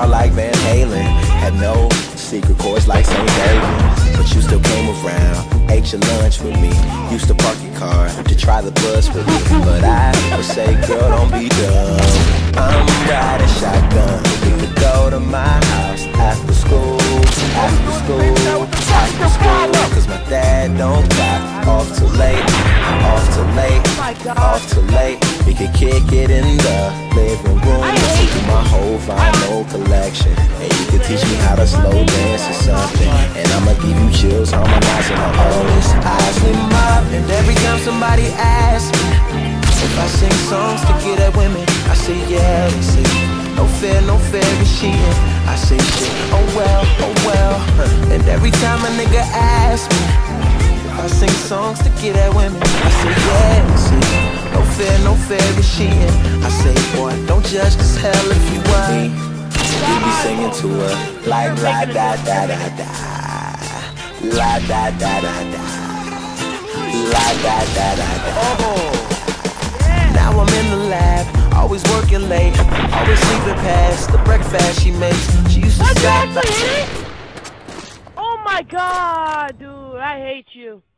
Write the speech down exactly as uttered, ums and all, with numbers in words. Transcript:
guitar like Van Halen. Had no secret chords like Saint David, but you still came around, ate your lunch with me. Used to park your car to try the bus with me, but I would say, girl, don't be dumb. I'm riding shotgun. We could go to my house after school, after school, after school. Cause my dad don't clock off too late, off too late, off too late. We could kick it in the living room. Listen to my whole vinyl collection, and you could teach me how to slow dance or something. And I'ma give you chills, harmonizing on all this Isley mob. And every time somebody asks me if I sing songs to get at women, I say yeah, they say no fair, no fair is cheating. I say shit, oh well, oh well. And every time a nigga asks me if I sing songs to get at women, I say yeah, they say no fair, no fair is cheating. I say boy, don't judge, cause hell if you want, you be singing to her like la da da da da, la da da da da, la da da da da. Oh. Now I'm in the lab, always working late, always sleeping past the breakfast she makes. She used to stop. Oh my god, dude, I hate you.